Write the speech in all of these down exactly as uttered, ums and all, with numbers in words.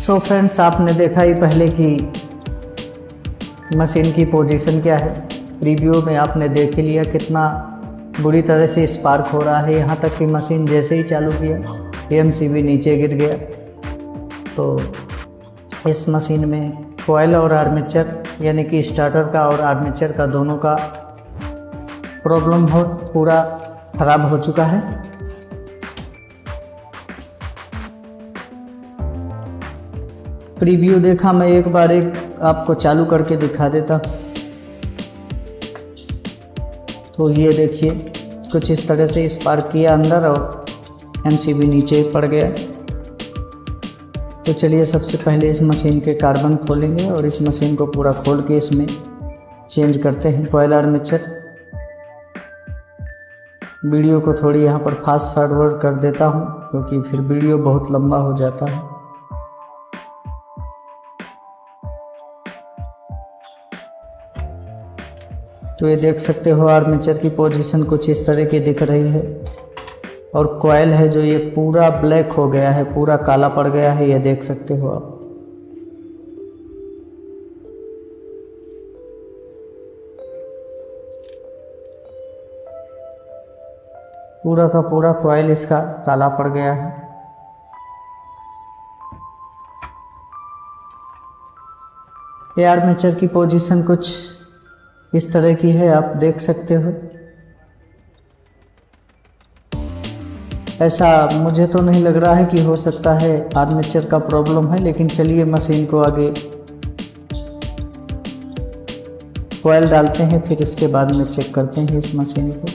So friends, आपने देखा ही पहले कि मशीन की पोजीशन क्या है। प्रीव्यू में आपने देख ही लिया कितना बुरी तरह से स्पार्क हो रहा है। यहाँ तक कि मशीन जैसे ही चालू किया एमसीबी नीचे गिर गया। तो इस मशीन में कॉइल और आर्मेचर यानी कि स्टार्टर का और आर्मेचर का दोनों का प्रॉब्लम हो पूरा ख़राब हो चुका है। प्रीव्यू देखा, मैं एक बार एक आपको चालू करके दिखा देता। तो ये देखिए कुछ इस तरह से स्पार्क किया अंदर और एमसीबी नीचे पड़ गया। तो चलिए सबसे पहले इस मशीन के कार्बन खोलेंगे और इस मशीन को पूरा खोल के इसमें चेंज करते हैं कॉइल आर्मेचर। वीडियो को थोड़ी यहाँ पर फास्ट फॉरवर्ड कर देता हूँ क्योंकि फिर वीडियो बहुत लंबा हो जाता है। तो ये देख सकते हो आर्मेचर की पोजीशन कुछ इस तरह की दिख रही है और कॉइल है जो ये पूरा ब्लैक हो गया है, पूरा काला पड़ गया है, ये देख सकते हो आप। पूरा का पूरा कॉइल इसका काला पड़ गया है। ये आर्मेचर की पोजीशन कुछ इस तरह की है, आप देख सकते हो। ऐसा मुझे तो नहीं लग रहा है कि हो सकता है आर्मेचर का प्रॉब्लम है, लेकिन चलिए मशीन को आगे कॉइल डालते हैं, फिर इसके बाद में चेक करते हैं इस मशीन को।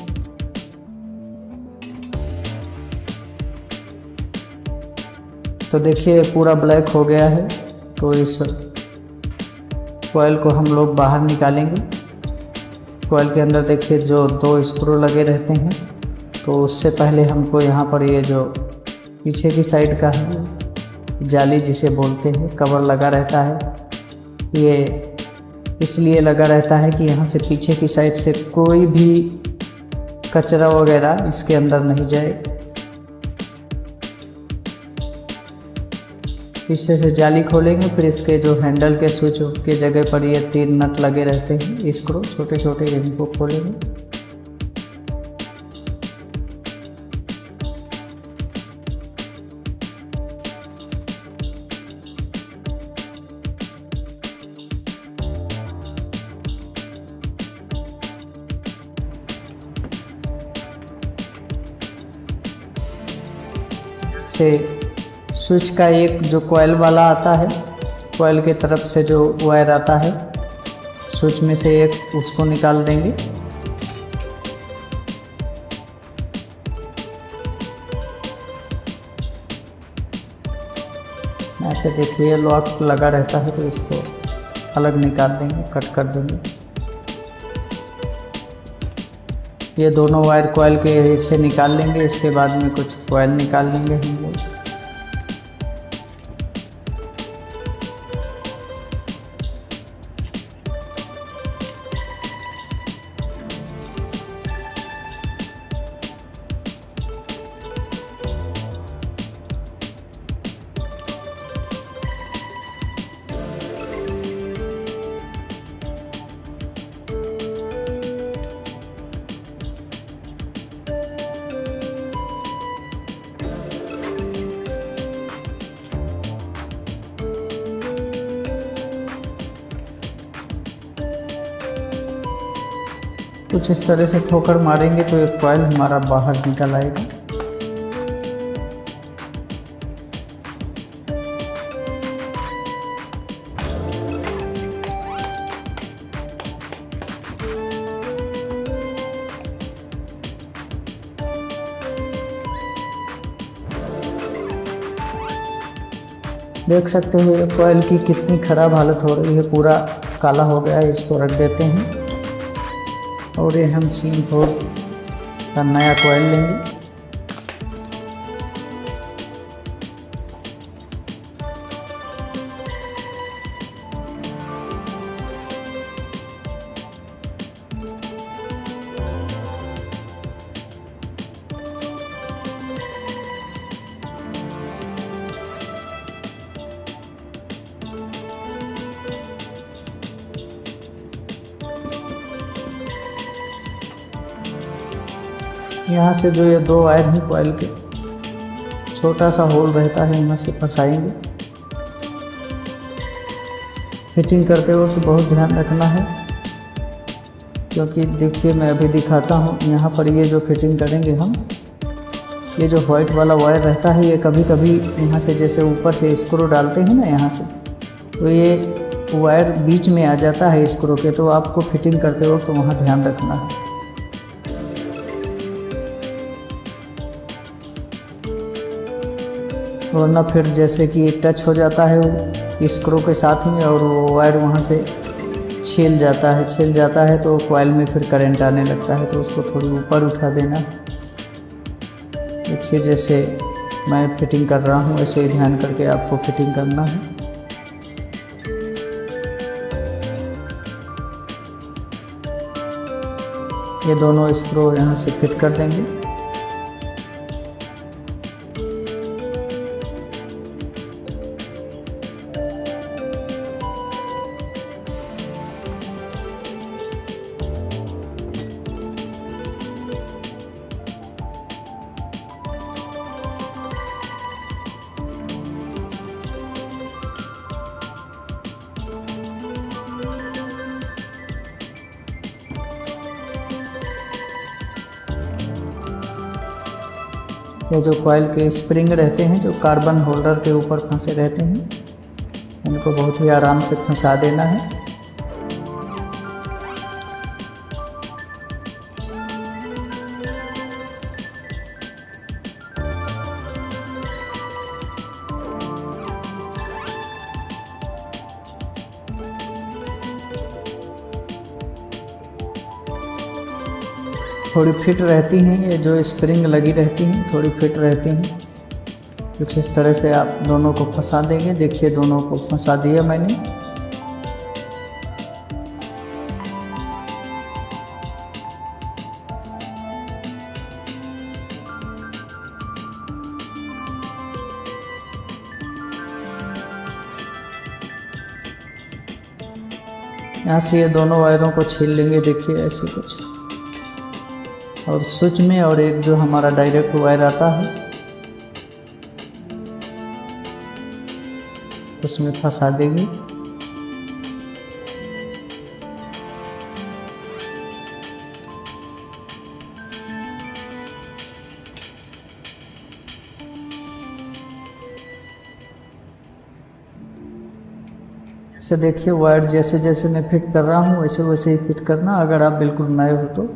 तो देखिए पूरा ब्लैक हो गया है। तो इस कॉइल को हम लोग बाहर निकालेंगे। कॉइल के अंदर देखिए जो दो स्क्रू लगे रहते हैं। तो उससे पहले हमको यहाँ पर ये जो पीछे की साइड का है जाली जिसे बोलते हैं कवर लगा रहता है, ये इसलिए लगा रहता है कि यहाँ से पीछे की साइड से कोई भी कचरा वगैरह इसके अंदर नहीं जाए। पीछे से जाली खोलेंगे, फिर इसके जो हैंडल के स्विच के जगह पर ये तीन नट लगे रहते हैं स्क्रू छोटे छोटे, इनको खोलेंगे। से स्विच का एक जो कॉइल वाला आता है, कॉइल के तरफ से जो वायर आता है स्विच में से एक, उसको निकाल देंगे। ऐसे देखिए लॉक लगा रहता है, तो इसको अलग निकाल देंगे, कट कर देंगे। ये दोनों वायर कॉइल के हिस्से निकाल लेंगे। इसके बाद में कुछ कॉइल निकाल लेंगे हम लोग। कुछ इस तरह से ठोकर मारेंगे तो एक कॉइल हमारा बाहर निकल आएगा। देख सकते हो ये कॉइल की कितनी ख़राब हालत हो रही है, पूरा काला हो गया है। इसको रख देते हैं और ये हम सीम फोर का नया कॉइल लेंगे। यहाँ से जो ये दो वायर हैं कॉइल के, छोटा सा होल रहता है, यहाँ से फंसाएंगे। फिटिंग करते वक्त तो बहुत ध्यान रखना है, क्योंकि देखिए मैं अभी दिखाता हूँ। यहाँ पर ये जो फिटिंग करेंगे हम, ये जो वाइट वाला वायर रहता है, ये कभी कभी यहाँ से जैसे ऊपर से स्क्रू डालते हैं ना यहाँ से, तो ये वायर बीच में आ जाता है स्क्रू के, तो आपको फिटिंग करते वक्त तो वहाँ ध्यान रखना है। वरना फिर जैसे कि टच हो जाता है वो स्क्रू के साथ में और वो वायर वहाँ से छील जाता है छील जाता है तो कॉइल में फिर करंट आने लगता है, तो उसको थोड़ी ऊपर उठा देना। देखिए जैसे मैं फिटिंग कर रहा हूँ वैसे ही ध्यान करके आपको फिटिंग करना है। ये दोनों स्क्रू यहाँ से फिट कर देंगे। ये जो कॉइल के स्प्रिंग रहते हैं, जो कार्बन होल्डर के ऊपर फंसे रहते हैं, इनको बहुत ही आराम से फंसा देना है। थोड़ी फिट रहती हैं, ये जो स्प्रिंग लगी रहती हैं थोड़ी फिट रहती हैं। कुछ इस तरह से आप दोनों को फंसा देंगे। देखिए दोनों को फंसा दिया मैंने। यहाँ से ये दोनों वायरों को छील लेंगे। देखिए ऐसे कुछ, और स्विच में और एक जो हमारा डायरेक्ट वायर आता है उसमें फंसा देंगे। ऐसे देखिए वायर जैसे जैसे मैं फिट कर रहा हूँ वैसे वैसे ही फिट करना। अगर आप बिल्कुल नए हो तो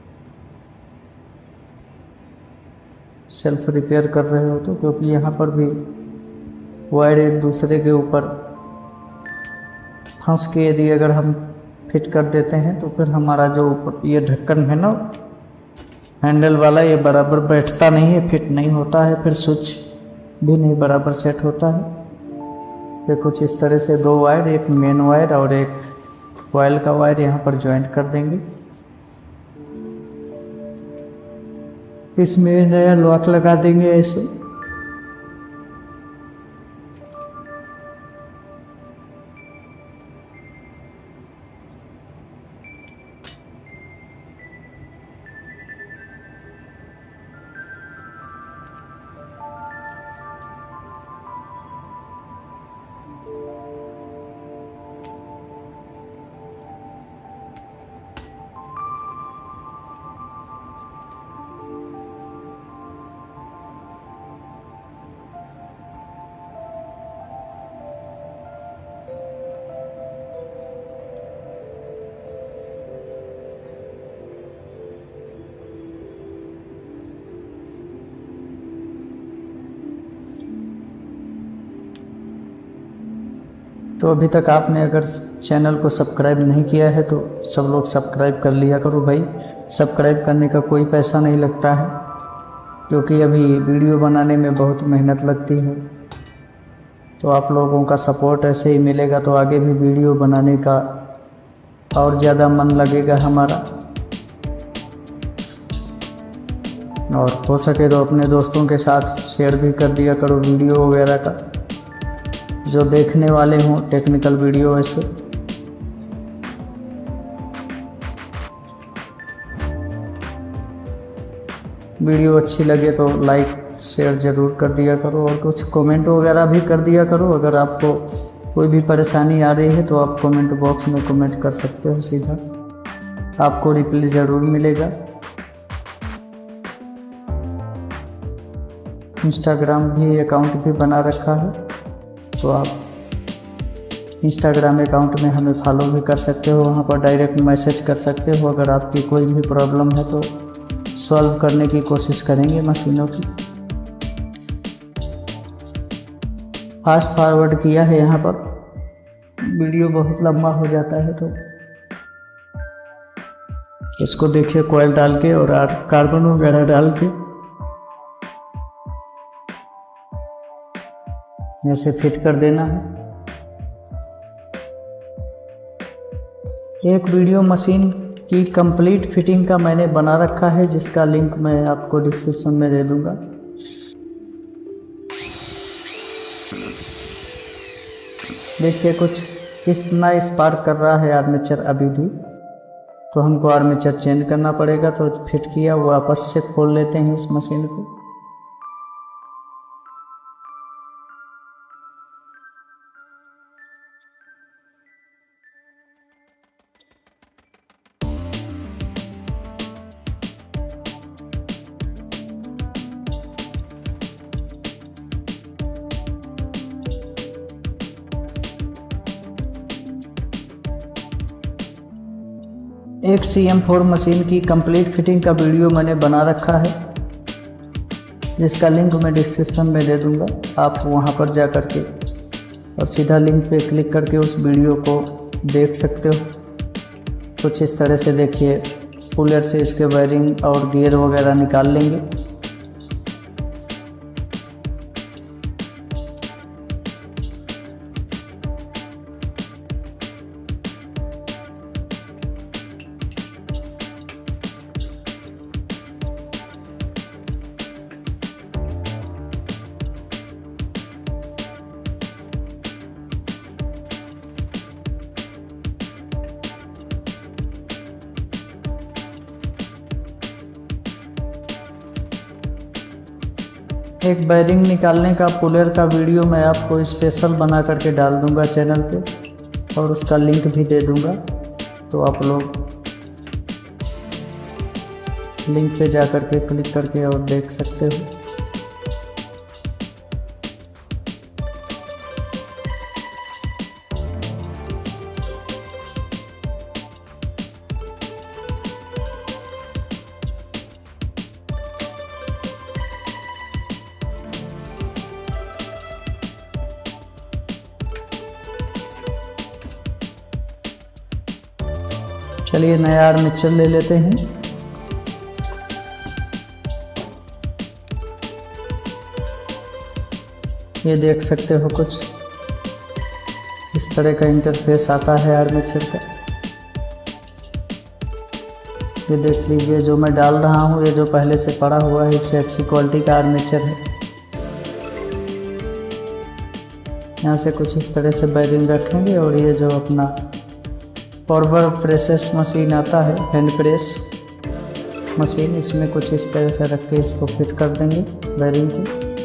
सेल्फ रिपेयर कर रहे हो तो, क्योंकि यहाँ पर भी वायर एक दूसरे के ऊपर फंस के यदि अगर हम फिट कर देते हैं तो फिर हमारा जो ऊपर ये ढक्कन है ना हैंडल वाला, ये बराबर बैठता नहीं है, फिट नहीं होता है, फिर स्विच भी नहीं बराबर सेट होता है। फिर कुछ इस तरह से दो वायर, एक मेन वायर और एक कॉइल का वायर यहाँ पर ज्वाइंट कर देंगे। इसमें नया लॉक लगा देंगे ऐसे। तो अभी तक आपने अगर चैनल को सब्सक्राइब नहीं किया है तो सब लोग सब्सक्राइब कर लिया करो भाई। सब्सक्राइब करने का कोई पैसा नहीं लगता है, क्योंकि अभी वीडियो बनाने में बहुत मेहनत लगती है। तो आप लोगों का सपोर्ट ऐसे ही मिलेगा तो आगे भी वीडियो बनाने का और ज़्यादा मन लगेगा हमारा। और हो सके तो अपने दोस्तों के साथ शेयर भी कर दिया करो वीडियो वगैरह का, जो देखने वाले हों टेक्निकल वीडियो ऐसे। वीडियो अच्छी लगे तो लाइक शेयर ज़रूर कर दिया करो, और कुछ कमेंट वगैरह भी कर दिया करो। अगर आपको कोई भी परेशानी आ रही है तो आप कमेंट बॉक्स में कमेंट कर सकते हो, सीधा आपको रिप्लाई ज़रूर मिलेगा। इंस्टाग्राम भी अकाउंट भी बना रखा है, तो आप इंस्टाग्राम अकाउंट में हमें फॉलो भी कर सकते हो, वहाँ पर डायरेक्ट मैसेज कर सकते हो। अगर आपकी कोई भी प्रॉब्लम है तो सॉल्व करने की कोशिश करेंगे मशीनों की। फास्ट फॉरवर्ड किया है, यहाँ पर वीडियो बहुत लंबा हो जाता है, तो इसको देखिए कॉइल डाल के और कार्बन वगैरह डाल के ऐसे फिट कर देना है। एक वीडियो मशीन की कंप्लीट फिटिंग का मैंने बना रखा है, जिसका लिंक मैं आपको डिस्क्रिप्शन में दे दूंगा। देखिए कुछ कितना स्पार्क कर रहा है आर्मेचर अभी भी, तो हमको आर्मेचर चेंज करना पड़ेगा। तो फिट किया वापस से खोल लेते हैं इस मशीन को। एक सी एम फोर मशीन की कंप्लीट फिटिंग का वीडियो मैंने बना रखा है, जिसका लिंक मैं डिस्क्रिप्शन में दे दूंगा। आप वहां पर जा कर के और सीधा लिंक पे क्लिक करके उस वीडियो को देख सकते हो। कुछ इस तरह से देखिए, पुलर से इसके वायरिंग और गियर वगैरह निकाल लेंगे। एक बैरिंग निकालने का पुलर का वीडियो मैं आपको स्पेशल बना करके डाल दूंगा चैनल पे, और उसका लिंक भी दे दूंगा, तो आप लोग लिंक पे जा कर के क्लिक करके और देख सकते हो। चलिए नया आर्मेचर ले लेते हैं। ये देख सकते हो कुछ इस तरह का इंटरफेस आता है आर्मेचर का। ये देख लीजिए, जो मैं डाल रहा हूँ ये जो पहले से पड़ा हुआ है, इससे अच्छी क्वालिटी का आर्मेचर है। यहाँ से कुछ इस तरह से बैरिंग रखेंगे, और ये जो अपना फॉरवर्ड प्रेसेस मशीन आता है, हैंड प्रेस मशीन, इसमें कुछ इस तरह से रख के इसको फिट कर देंगे बैरिंग की।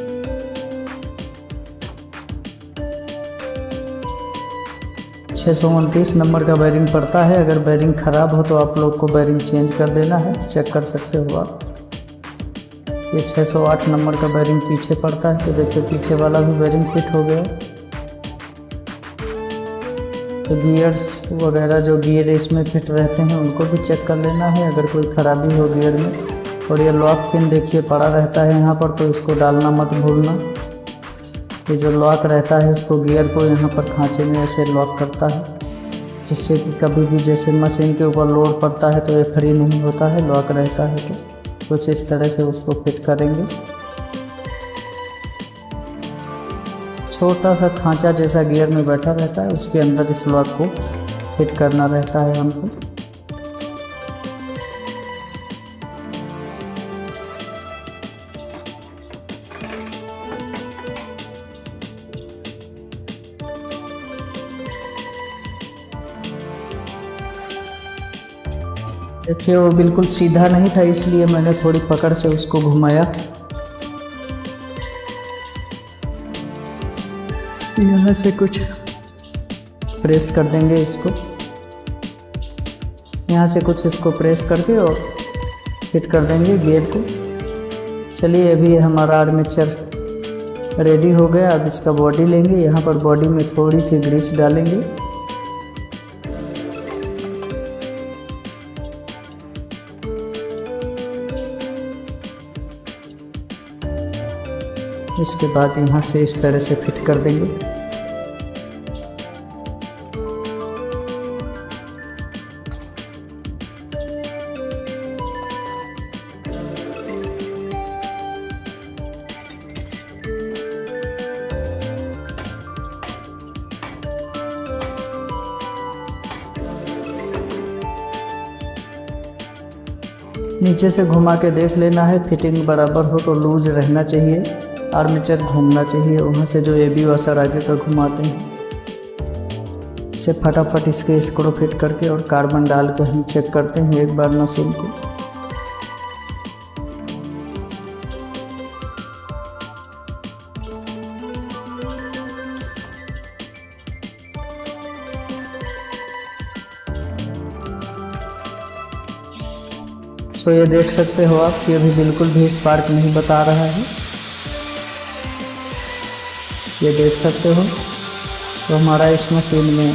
छः सौ उनतीस नंबर का बैरिंग पड़ता है। अगर बैरिंग ख़राब हो तो आप लोग को बैरिंग चेंज कर देना है, चेक कर सकते हो आप। ये छः सौ आठ नंबर का बैरिंग पीछे पड़ता है, तो देखिए पीछे वाला भी बैरिंग फिट हो गया। तो गियर्स वगैरह जो गियर इसमें फिट रहते हैं उनको भी चेक कर लेना है, अगर कोई ख़राबी हो गियर में। और ये लॉक पिन देखिए पड़ा रहता है यहाँ पर, तो इसको डालना मत भूलना। ये जो लॉक रहता है इसको गियर को यहाँ पर खांचे में ऐसे लॉक करता है, जिससे कि कभी भी जैसे मशीन के ऊपर लोड पड़ता है तो ये फ्री नहीं होता है, लॉक रहता है। तो कुछ इस तरह से उसको फिट करेंगे। छोटा सा खांचा जैसा गियर में बैठा रहता है, उसके अंदर इस लॉक को फिट करना रहता है हमको। देखिए वो बिल्कुल सीधा नहीं था, इसलिए मैंने थोड़ी पकड़ से उसको घुमाया। यहाँ से कुछ प्रेस कर देंगे इसको, यहाँ से कुछ इसको प्रेस करके और फिट कर देंगे गियर को। चलिए अभी हमारा आर्मेचर रेडी हो गया। अब इसका बॉडी लेंगे, यहाँ पर बॉडी में थोड़ी सी ग्रीस डालेंगे। इसके बाद यहाँ से इस तरह से फिट कर देंगे। नीचे से घुमा के देख लेना है, फिटिंग बराबर हो तो लूज रहना चाहिए, आर्मेचर घूमना चाहिए। वहाँ से जो एबी वॉशर आगे का घुमाते हैं, इसे फटाफट इसके स्क्रू फिट करके और कार्बन डाल के हम चेक करते हैं एक बार मशीन को। तो ये देख सकते हो आप कि अभी बिल्कुल भी स्पार्क नहीं बता रहा है, ये देख सकते हो। तो हमारा इस मशीन में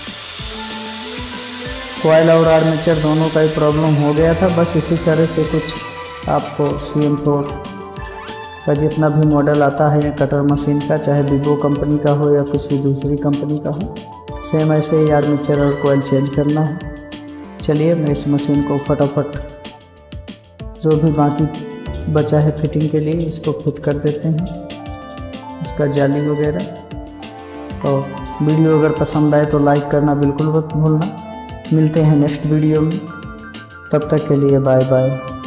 कॉइल और आर्मेचर दोनों का ही प्रॉब्लम हो गया था। बस इसी तरह से कुछ आपको सी एम फोर का जितना भी मॉडल आता है या कटर मशीन का, चाहे वीवो कंपनी का हो या किसी दूसरी कंपनी का हो, सेम ऐसे ही आर्मेचर और कॉइल चेंज करना है। चलिए मैं इस मशीन को फटाफट जो भी बाकी बचा है फिटिंग के लिए इसको फिट कर देते हैं, इसका जाली वगैरह। और वीडियो अगर पसंद आए तो लाइक करना बिल्कुल मत भूलना। मिलते हैं नेक्स्ट वीडियो में, तब तक के लिए बाय बाय।